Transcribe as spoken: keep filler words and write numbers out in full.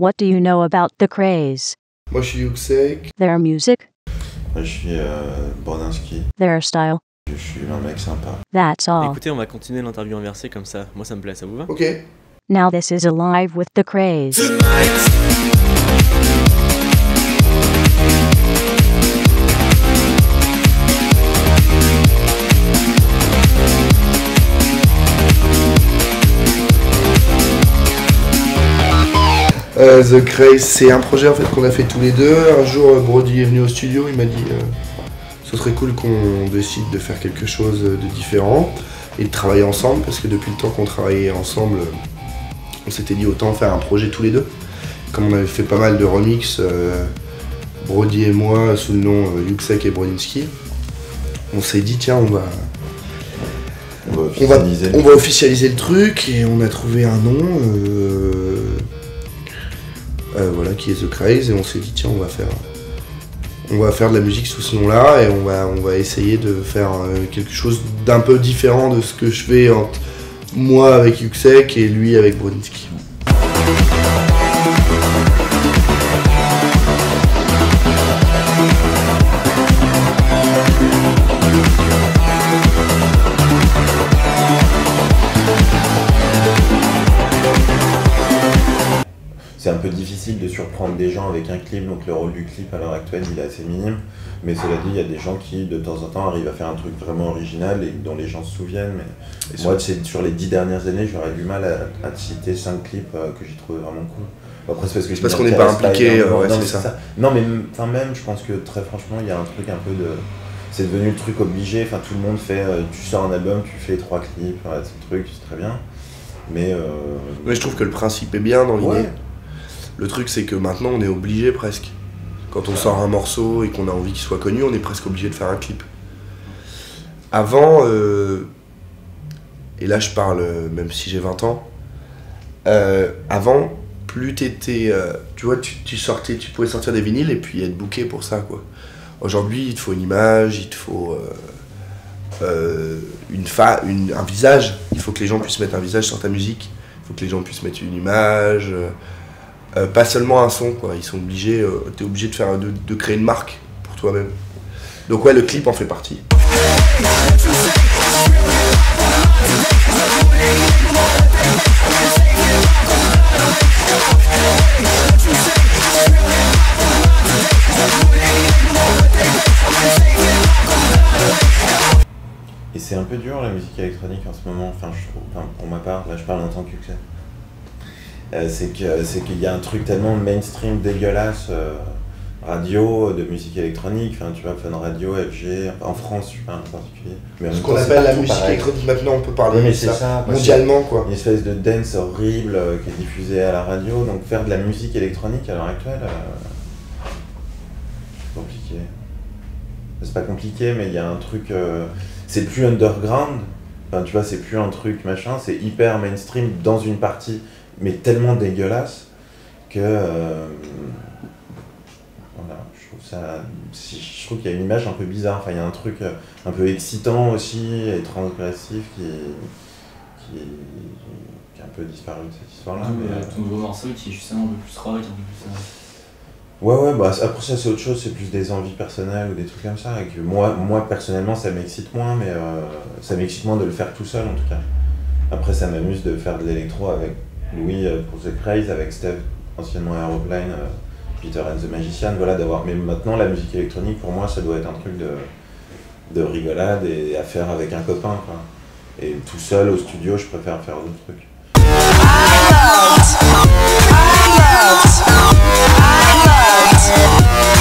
What do you know about The Craze? Moi, je suis Yuxek. Their music? Moi, je suis euh, Brodinski. Their style? Je suis un mec sympa. That's all. Écoutez, on va continuer l'interview inversée comme ça. Moi, ça me plaît, ça vous va? Ok. Now this is Alive with The Craze. Euh, The Craze, c'est un projet en fait qu'on a fait tous les deux. Un jour, Brody est venu au studio, il m'a dit euh, ce serait cool qu'on décide de faire quelque chose de différent et de travailler ensemble, parce que depuis le temps qu'on travaillait ensemble, on s'était dit autant faire un projet tous les deux. Comme on avait fait pas mal de remix, euh, Brody et moi, sous le nom euh, Yuxek et Brodinski, on s'est dit tiens, on va, On va on va, officialiser. on va officialiser le truc, et on a trouvé un nom. Euh, Euh, voilà, qui est The Craze, et on s'est dit tiens, on va faire on va faire de la musique sous ce nom là, et on va, on va essayer de faire euh, quelque chose d'un peu différent de ce que je fais entre moi avec Yuxek et lui avec Brodinski. C'est un peu difficile de surprendre des gens avec un clip, donc le rôle du clip à l'heure actuelle il est assez minime. Mais cela dit, il y a des gens qui de temps en temps arrivent à faire un truc vraiment original et dont les gens se souviennent. Mais Et moi, c'est sur les dix dernières années, j'aurais du mal à, à te citer cinq clips euh, que j'ai trouvé vraiment cool. Après, c'est parce que je parce m'y qu'on n'est pas intéresse impliqué, énormément. ouais, non, c'est mais ça. ça. Non, mais enfin, même, je pense que très franchement, il y a un truc un peu de. C'est devenu le truc obligé. Enfin, tout le monde fait. Euh, tu sors un album, tu fais trois clips, voilà, c'est le truc, c'est très bien. Mais. Euh... Mais je trouve que le principe est bien dans l'idée. Ouais. Le truc, c'est que maintenant on est obligé presque. Quand on sort un morceau et qu'on a envie qu'il soit connu, on est presque obligé de faire un clip. Avant, euh, et là je parle euh, même si j'ai vingt ans, euh, avant, plus t'étais, euh, tu vois, tu, tu sortais, tu pouvais sortir des vinyles et puis être booké pour ça, quoi. Aujourd'hui, il te faut une image, il te faut euh, euh, une fa une, un visage. Il faut que les gens puissent mettre un visage sur ta musique. Il faut que les gens puissent mettre une image. Euh, Euh, pas seulement un son, quoi. Ils sont obligés, euh, t'es obligé de faire, de, de créer une marque pour toi-même. Donc ouais, le clip en fait partie. Et c'est un peu dur la musique électronique en ce moment, enfin, je trouve, enfin, pour ma part, là je parle en tant que Yuxek. Euh, c'est que c'est qu'il y a un truc tellement mainstream dégueulasse, euh, radio, de musique électronique, enfin tu vois, Fun Radio, F G, en France je sais pas en particulier. Mais en Ce même qu'on temps, c'est appelle la partout musique pareil. électronique maintenant, on peut parler Oui, mais de c'est ça, ça, parce mondialement, quoi. Une espèce de dance horrible euh, qui est diffusée à la radio, donc faire de la musique électronique à l'heure actuelle, euh, c'est compliqué. C'est pas compliqué, mais il y a un truc, euh, c'est plus underground, enfin tu vois, c'est plus un truc machin, c'est hyper mainstream dans une partie, mais tellement dégueulasse que euh, voilà, je trouve ça, je trouve qu'il y a une image un peu bizarre, enfin il y a un truc un peu excitant aussi et transgressif qui, qui, qui a un peu disparu de cette histoire-là. Tout, mais, euh, euh, tout nouveau morceau qui est justement un peu plus rock, un peu plus. Euh... Ouais, ouais, bah après ça c'est autre chose, c'est plus des envies personnelles ou des trucs comme ça. Et que moi, moi personnellement ça m'excite moins, mais euh, ça m'excite moins de le faire tout seul en tout cas. Après ça m'amuse de faire de l'électro avec Louis euh, pour The Craze, avec Steve, anciennement Aeroplane, euh, Peter and the Magician, voilà, d'avoir. Mais maintenant la musique électronique pour moi ça doit être un truc de, de rigolade et à faire avec un copain, quoi. Et tout seul au studio je préfère faire d'autres trucs. I loved, I loved, I loved.